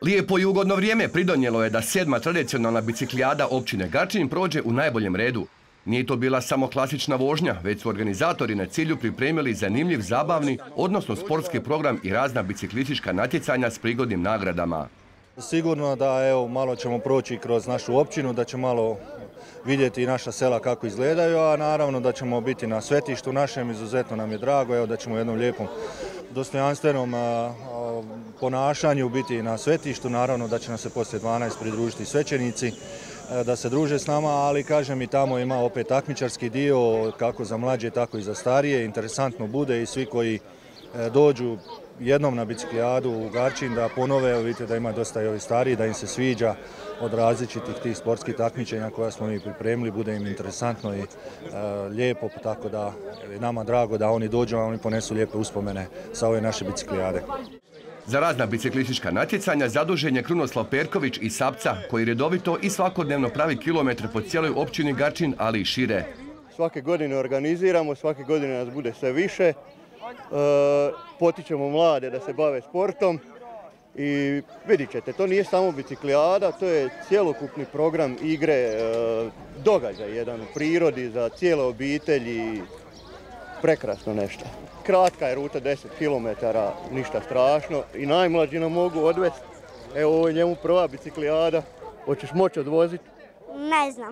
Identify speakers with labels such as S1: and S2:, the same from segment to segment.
S1: Lijepo i ugodno vrijeme pridonijelo je da 7. tradicionalna biciklijada općine Garčin prođe u najboljem redu. Nije to bila samo klasična vožnja, već su organizatori na cilju pripremili zanimljiv, zabavni, odnosno sportski program i razna biciklistička natjecanja s prigodnim nagradama.
S2: Sigurno da malo ćemo proći kroz našu općinu, da ćemo malo vidjeti i naša sela kako izgledaju, a naravno da ćemo biti na svetištu našem, izuzetno nam je drago da ćemo u jednom lijepom, dostojanstvenom ponašanju biti na svetištu, naravno da će nam se poslije 12 pridružiti svećenici, da se druže s nama, ali kažem i tamo ima opet takmičarski dio, kako za mlađe, tako i za starije. Interesantno bude i svi koji dođu jednom na biciklijadu u Garčin da ponove, vidite da ima dosta i ovi stariji, da im se sviđa od različitih tih sportskih takmičenja koja smo mi pripremili, bude im interesantno i lijepo, tako da je nama drago da oni dođu, a oni ponesu lijepe uspomene sa ove naše biciklijade.
S1: Za razna biciklistička natjecanja zadužen je Krunoslav Perković iz Sapca, koji redovito i svakodnevno pravi kilometre po cijeloj općini Garčin, ali i šire.
S3: Svake godine organiziramo, svake godine nas bude sve više. Potičemo mlade da se bave sportom i vidit ćete, to nije samo biciklijada, to je cjelokupni program igre, događaj jedan u prirodi za cijele obitelji, prekrasno nešto. Kratka je ruta, 10 km, ništa strašno i najmlađi nam mogu odvesti. Evo, ovo je njemu prva biciklijada, hoćeš moći odvoziti?
S4: Ne znam.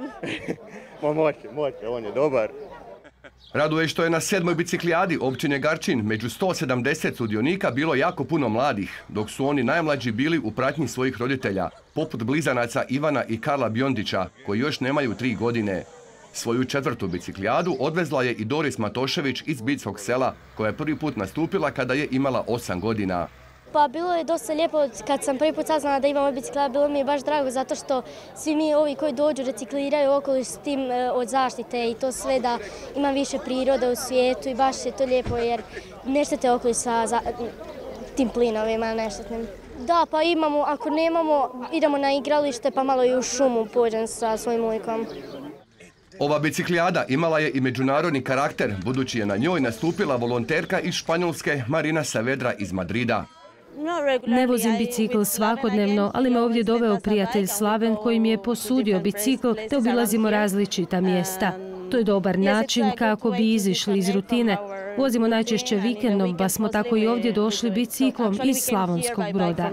S3: Moće, on je dobar.
S1: Raduje što je na 7. biciklijadi općine Garčin među 170 sudionika bilo jako puno mladih, dok su oni najmlađi bili u pratnji svojih roditelja, poput blizanaca Ivana i Karla Bjondića, koji još nemaju 3 godine. Svoju 4. biciklijadu odvezla je i Doris Matošević iz Bitskog sela, koja je prvi put nastupila kada je imala 8 godina.
S4: Pa bilo je dosta lijepo kad sam prvi put saznala da imamo biciklijadu, bilo mi je baš drago zato što svi mi ovi koji dođu recikliraju okoliš s tim od zaštite i to sve da ima više prirode u svijetu i baš je to lijepo jer ne štete okoliš sa tim plinovima neštetnim. Da, pa imamo, ako nemamo, idemo na igralište pa malo i u šumu pođem sa svojim ujkom.
S1: Ova biciklijada imala je i međunarodni karakter, budući je na njoj nastupila volonterka iz Španjolske Marina Saavedra iz Madrida.
S5: Ne vozim bicikl svakodnevno, ali me ovdje doveo prijatelj Slaven koji mi je posudio bicikl te obilazimo različita mjesta. To je dobar način kako bi izišli iz rutine. Vozimo najčešće vikendom, pa smo tako i ovdje došli biciklom iz Slavonskog Broda.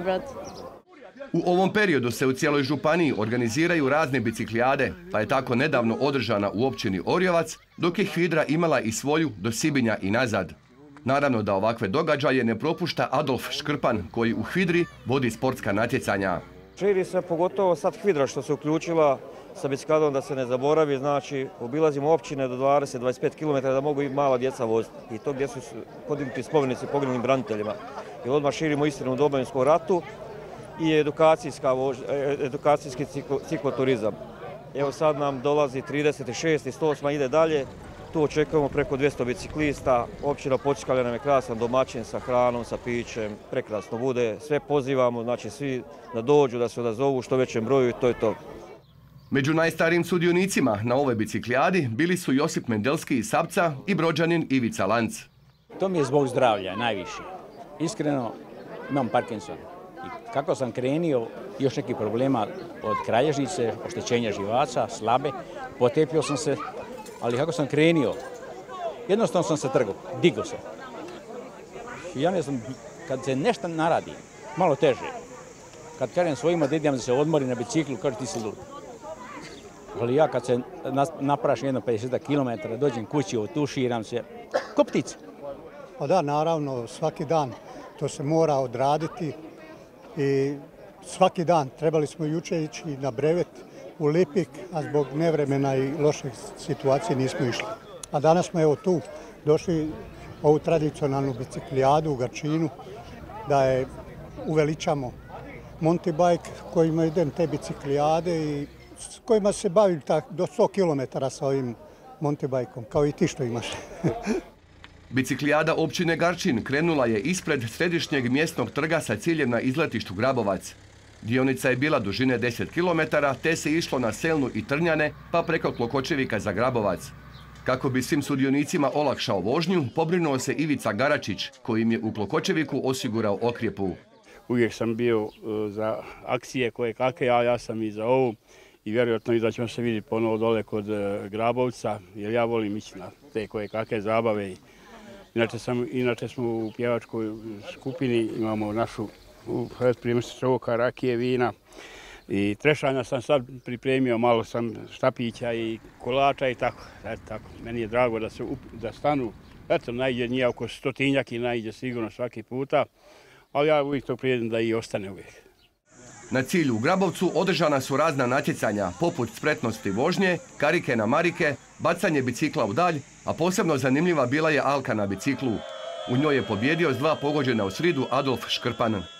S1: U ovom periodu se u cijeloj županiji organiziraju razne biciklijade, pa je tako nedavno održana u općini Orjevac, dok je HVIDRA imala i svoju do Sibinja i nazad. Naravno da ovakve događaje ne propušta Adolf Škrpan, koji u HVIDRI vodi sportska natjecanja.
S6: Širi se pogotovo sad HVIDRA što se uključila sa bicikladom da se ne zaboravi, znači obilazimo općine do 20-25 km da mogu i mala djeca voziti. I to gdje su podignuti spomenici poginulim braniteljima. I odmah širimo istinu u Domovinskom ratu i edukacijski cikloturizam. Evo sad nam dolazi 36 i 108 ide dalje. Tu očekujemo preko 200 biciklista. Općina Počkalja nam je krasan domaćin sa hranom, sa pićem. Prekrasno bude. Sve pozivamo, znači svi da dođu, da se odazovu što većem broju i to je to.
S1: Među najstarijim sudionicima na ovoj biciklijadi bili su Josip Mendelski iz Sapca i Brođanin Ivica Lanc.
S7: To mi je zbog zdravlja najviše. Iskreno imam Parkinson. I kako sam krenio, još nekih problema od kralježnice, oštećenja živaca, slabe, potepio sam se, ali kako sam krenio, jednostavno sam se trgao, digao se. I ja ne znam, kad se nešto naradi, malo teže, kad kažem svojima da idem da se odmori na biciklu, kaže ti si lud. Ali ja kad se naprašim jedno 50 km, dođem kući, otuširam se, ko ptica.
S8: Pa da, naravno, svaki dan to se mora odraditi. I svaki dan trebali smo jučer ići na brevet u Lipik, a zbog nevremena i loših situacije nismo išli. A danas smo evo tu došli ovu tradicionalnu biciklijadu u Garčinu da je uveličamo mountain bike kojima idem te biciklijade i s kojima se bavim do 100 km sa ovim mountain bikeom, kao i ti što imaš.
S1: Biciklijada općine Garčin krenula je ispred središnjeg mjesnog trga sa ciljem na izletištu Grabovac. Dionica je bila dužine 10 km, te se išlo na Selnu i Trnjane, pa preko Klokočevika za Grabovac. Kako bi svim sudionicima olakšao vožnju, pobrinuo se Ivica Garačić, kojim je u Klokočeviku osigurao okrjepu.
S9: uvijek sam bio za akcije koje kakve, a ja sam i za ovu. I vjerojatno i da ćemo se vidjeti ponovo dole kod Grabovca, jer ja volim ići na te koje kakve zabave. Inače smo u pjevačkoj skupini, imamo našu predprimišnicu ovoka, rakije, vina i trešanja sam sad pripremio, malo sam štapića i kolača i tako. Meni je drago da stanu, eto, najde nije oko 100-tinjak i najde sigurno svaki puta, ali ja uvijek to prijedim da i ostane uvijek.
S1: Na cilju u Grabovcu održana su razna natjecanja, poput spretnosti vožnje, karike na marike, bacanje bicikla u dalj, a posebno zanimljiva bila je alka na biciklu. U njoj je pobjedio s 2 pogođena u sridu Adolf Škrpan.